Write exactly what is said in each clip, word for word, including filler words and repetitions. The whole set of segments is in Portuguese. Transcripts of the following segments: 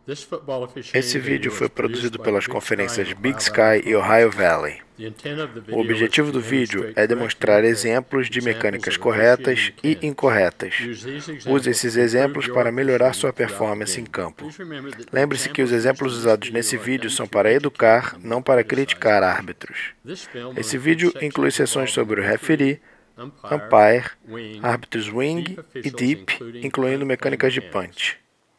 Esse vídeo foi produzido pelas conferências Big Sky e Ohio Valley. O objetivo do vídeo é demonstrar exemplos de mecânicas corretas e incorretas. Use esses exemplos para melhorar sua performance em campo. Lembre-se que os exemplos usados nesse vídeo são para educar, não para criticar árbitros. Esse vídeo inclui sessões sobre o referee, umpire, árbitros wing e deep, incluindo mecânicas de punch.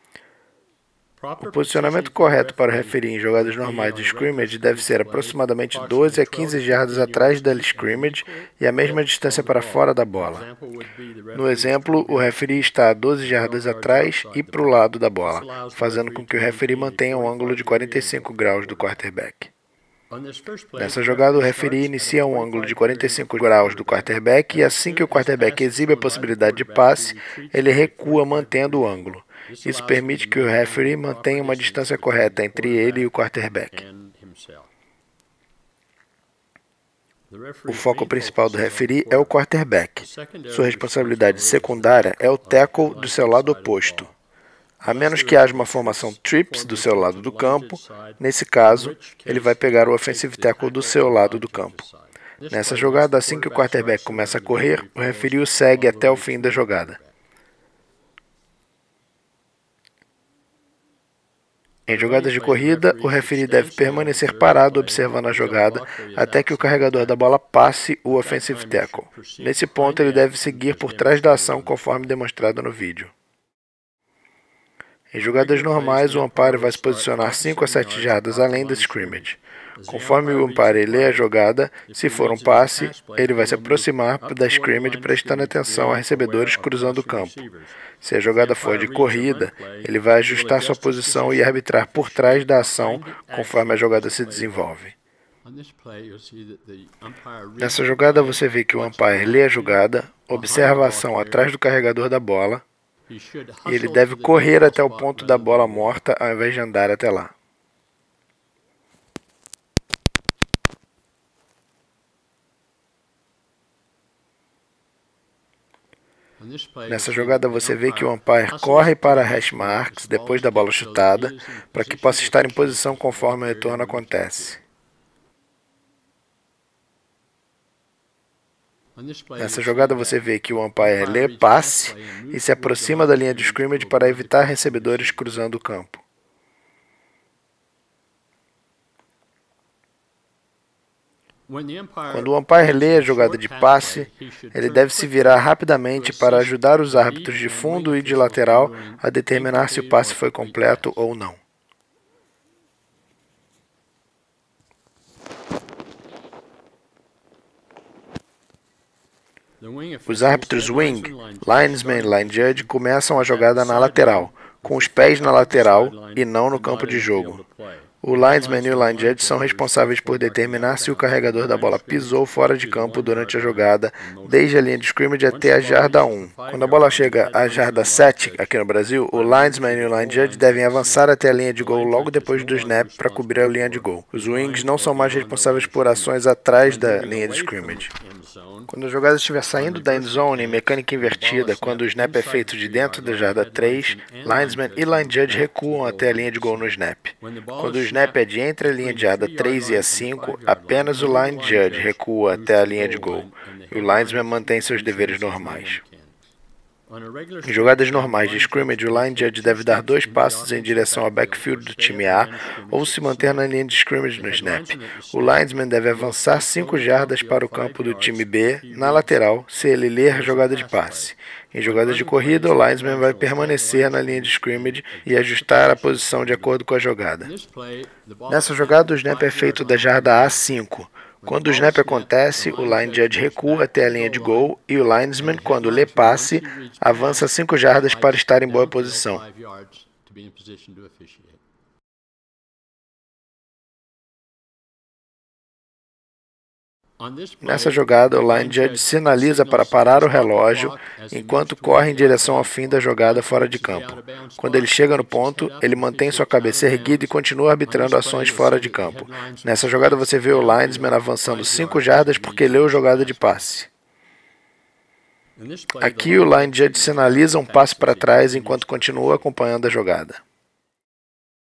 O posicionamento correto para o referee em jogadas normais de scrimmage deve ser aproximadamente doze a quinze jardas atrás da scrimmage e a mesma distância para fora da bola. No exemplo, o referee está a doze jardas atrás e para o lado da bola, fazendo com que o referee mantenha um ângulo de quarenta e cinco graus do quarterback. Nessa jogada, o referee inicia um ângulo de quarenta e cinco graus do quarterback e assim que o quarterback exibe a possibilidade de passe, ele recua mantendo o ângulo. Isso permite que o referee mantenha uma distância correta entre ele e o quarterback. O foco principal do referee é o quarterback. Sua responsabilidade secundária é o tackle do seu lado oposto. A menos que haja uma formação trips do seu lado do campo, nesse caso, ele vai pegar o offensive tackle do seu lado do campo. Nessa jogada, assim que o quarterback começa a correr, o referee o segue até o fim da jogada. Em jogadas de corrida, o referee deve permanecer parado observando a jogada até que o carregador da bola passe o offensive tackle. Nesse ponto, ele deve seguir por trás da ação conforme demonstrado no vídeo. Em jogadas normais, o umpire vai se posicionar cinco a sete jardas além da scrimmage. Conforme o umpire lê a jogada, se for um passe, ele vai se aproximar da scrimmage prestando atenção a recebedores cruzando o campo. Se a jogada for de corrida, ele vai ajustar sua posição e arbitrar por trás da ação conforme a jogada se desenvolve. Nessa jogada você vê que o umpire lê a jogada, observa a ação atrás do carregador da bola e ele deve correr até o ponto da bola morta ao invés de andar até lá. Nessa jogada você vê que o umpire corre para a hash marks depois da bola chutada, para que possa estar em posição conforme o retorno acontece. Nessa jogada você vê que o umpire lê passe e se aproxima da linha de scrimmage para evitar recebedores cruzando o campo. Quando o umpire lê a jogada de passe, ele deve se virar rapidamente para ajudar os árbitros de fundo e de lateral a determinar se o passe foi completo ou não. Os árbitros wing, linesman e line judge começam a jogada na lateral, com os pés na lateral e não no campo de jogo. O linesman e o line judge são responsáveis por determinar se o carregador da bola pisou fora de campo durante a jogada, desde a linha de scrimmage até a jarda um. Quando a bola chega à jarda sete, aqui no Brasil, o linesman e o line judge devem avançar até a linha de gol logo depois do snap para cobrir a linha de gol. Os wings não são mais responsáveis por ações atrás da linha de scrimmage. Quando a jogada estiver saindo da end zone em mecânica invertida, quando o snap é feito de dentro da jarda três, linesman e line judge recuam até a linha de gol no snap. Quando o snap é de entre a linha de jarda três e a cinco, apenas o line judge recua até a linha de gol, e o linesman mantém seus deveres normais. Em jogadas normais de scrimmage, o line judge deve dar dois passos em direção ao backfield do time A ou se manter na linha de scrimmage no snap. O linesman deve avançar cinco jardas para o campo do time B na lateral se ele ler a jogada de passe. Em jogadas de corrida, o linesman vai permanecer na linha de scrimmage e ajustar a posição de acordo com a jogada. Nessa jogada, o snap é feito da jarda A cinco. Quando o snap acontece, o line judge recua até a linha de gol e o linesman, quando lê passe, avança cinco jardas para estar em boa posição. Nessa jogada, o line judge sinaliza para parar o relógio enquanto corre em direção ao fim da jogada fora de campo. Quando ele chega no ponto, ele mantém sua cabeça erguida e continua arbitrando ações fora de campo. Nessa jogada você vê o linesman avançando cinco jardas porque leu a jogada de passe. Aqui o line judge sinaliza um passe para trás enquanto continua acompanhando a jogada.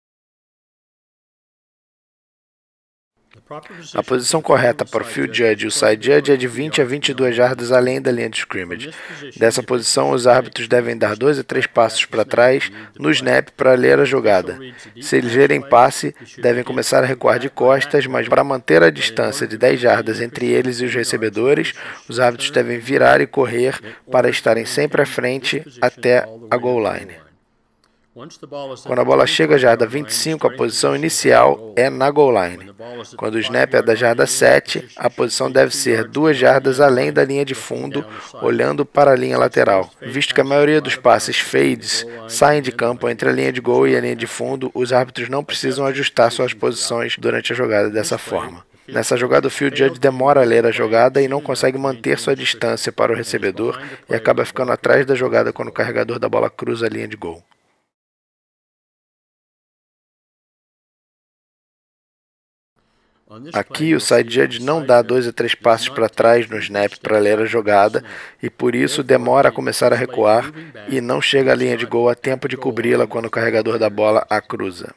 A posição correta para o field judge e o side judge é de vinte a vinte e duas jardas além da linha de scrimmage. Dessa posição, os árbitros devem dar dois a três passos para trás no snap para ler a jogada. Se eles lerem passe, devem começar a recuar de costas, mas para manter a distância de dez jardas entre eles e os recebedores, os árbitros devem virar e correr para estarem sempre à frente até a goal line. Quando a bola chega à jarda vinte e cinco, a posição inicial é na goal line. Quando o snap é da jarda sete, a posição deve ser duas jardas além da linha de fundo, olhando para a linha lateral. Visto que a maioria dos passes fades saem de campo entre a linha de gol e a linha de fundo, os árbitros não precisam ajustar suas posições durante a jogada dessa forma. Nessa jogada, o field judge demora a ler a jogada e não consegue manter sua distância para o recebedor e acaba ficando atrás da jogada quando o carregador da bola cruza a linha de gol. Aqui, o side judge não dá dois a três passos para trás no snap para ler a jogada e, por isso, demora a começar a recuar e não chega à linha de gol a tempo de cobri-la quando o carregador da bola a cruza.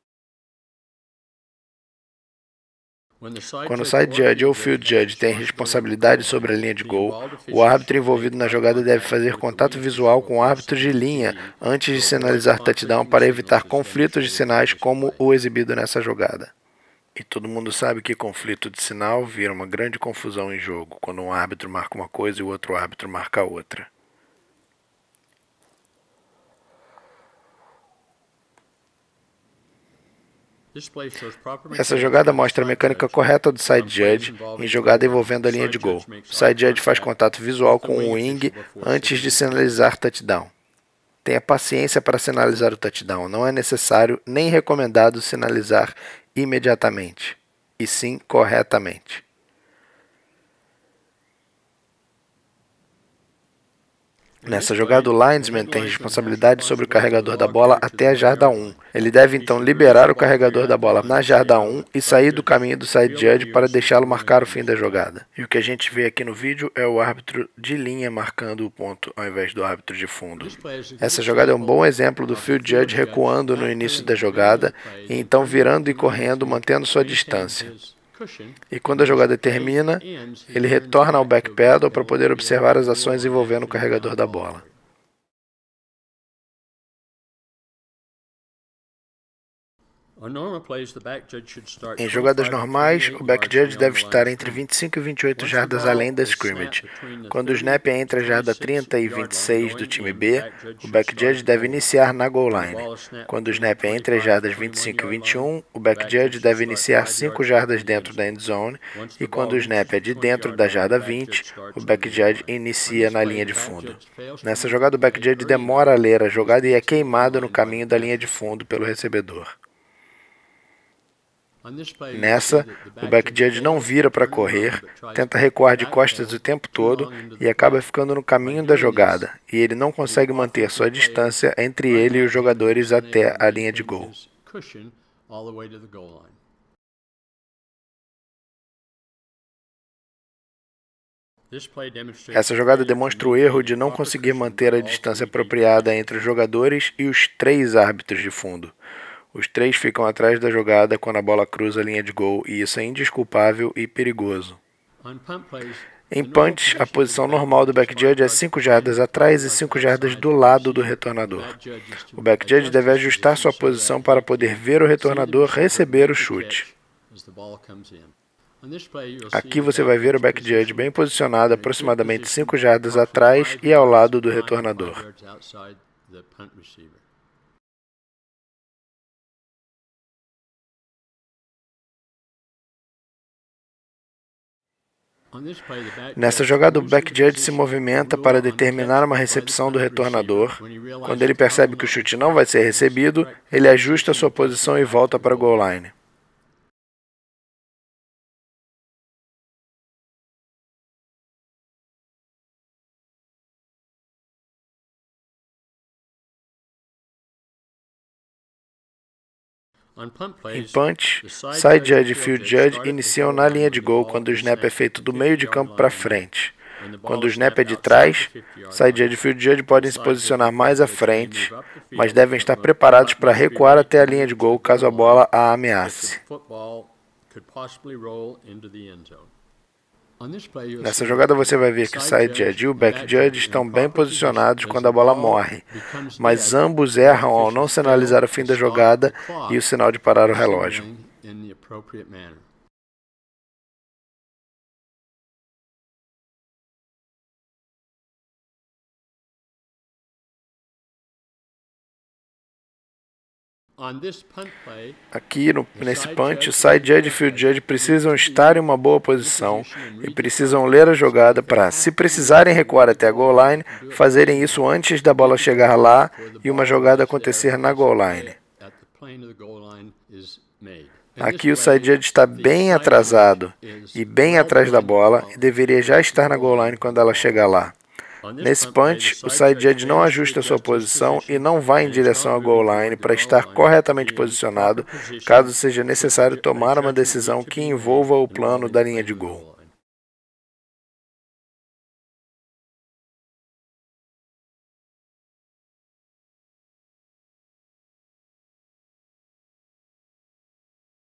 Quando o side judge ou field judge tem responsabilidade sobre a linha de gol, o árbitro envolvido na jogada deve fazer contato visual com o árbitro de linha antes de sinalizar touchdown para evitar conflitos de sinais como o exibido nessa jogada. E todo mundo sabe que conflito de sinal vira uma grande confusão em jogo, quando um árbitro marca uma coisa e o outro árbitro marca outra. Essa jogada mostra a mecânica correta do side judge em jogada envolvendo a linha de gol. O side judge faz contato visual com o wing antes de sinalizar touchdown. Tenha paciência para sinalizar o touchdown. Não é necessário nem recomendado sinalizar imediatamente, e sim corretamente. Nessa jogada, o linesman tem responsabilidade sobre o carregador da bola até a jarda um. Ele deve então liberar o carregador da bola na jarda um e sair do caminho do side judge para deixá-lo marcar o fim da jogada. E o que a gente vê aqui no vídeo é o árbitro de linha marcando o ponto ao invés do árbitro de fundo. Essa jogada é um bom exemplo do field judge recuando no início da jogada e então virando e correndo, mantendo sua distância. E quando a jogada termina, ele retorna ao backpedal para poder observar as ações envolvendo o carregador da bola. Em jogadas normais, o back judge deve estar entre vinte e cinco e vinte e oito jardas além da scrimmage. Quando o snap é entre a jarda trinta e vinte e seis do time B, o back judge deve iniciar na goal line. Quando o snap é entre as jardas vinte e cinco e vinte e um, o back judge deve iniciar cinco jardas dentro da end zone, e quando o snap é de dentro da jarda vinte, o back judge inicia na linha de fundo. Nessa jogada, o back judge demora a ler a jogada e é queimado no caminho da linha de fundo pelo recebedor. Nessa, o back judge não vira para correr, tenta recuar de costas o tempo todo e acaba ficando no caminho da jogada, e ele não consegue manter sua distância entre ele e os jogadores até a linha de gol. Essa jogada demonstra o erro de não conseguir manter a distância apropriada entre os jogadores e os três árbitros de fundo. Os três ficam atrás da jogada quando a bola cruza a linha de gol, e isso é indesculpável e perigoso. Em punts, a posição normal do back judge é cinco jardas atrás e cinco jardas do lado do retornador. O back judge deve ajustar sua posição para poder ver o retornador receber o chute. Aqui você vai ver o back judge bem posicionado aproximadamente cinco jardas atrás e ao lado do retornador. Nessa jogada, o back judge se movimenta para determinar uma recepção do retornador. Quando ele percebe que o chute não vai ser recebido, ele ajusta sua posição e volta para a goal line. Em punch, side judge e field judge iniciam na linha de gol quando o snap é feito do meio de campo para frente. Quando o snap é de trás, side judge e field judge podem se posicionar mais à frente, mas devem estar preparados para recuar até a linha de gol caso a bola a ameace. Nessa jogada você vai ver que o side judge e o back judge estão bem posicionados quando a bola morre, mas ambos erram ao não sinalizar o fim da jogada e o sinal de parar o relógio. Aqui, no, nesse punch, o side judge e field judge precisam estar em uma boa posição e precisam ler a jogada para, se precisarem recuar até a goal line, fazerem isso antes da bola chegar lá e uma jogada acontecer na goal line. Aqui o side judge está bem atrasado e bem atrás da bola e deveria já estar na goal line quando ela chegar lá. Nesse punch, o side judge não ajusta sua posição e não vai em direção à goal line para estar corretamente posicionado, caso seja necessário tomar uma decisão que envolva o plano da linha de gol.